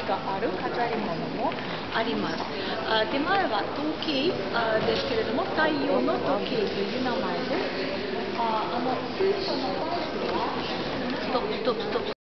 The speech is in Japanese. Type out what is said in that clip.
がある飾り物もあります。手前は時計ですけれども、太陽の時計という名前です。水素のバイクはストップ。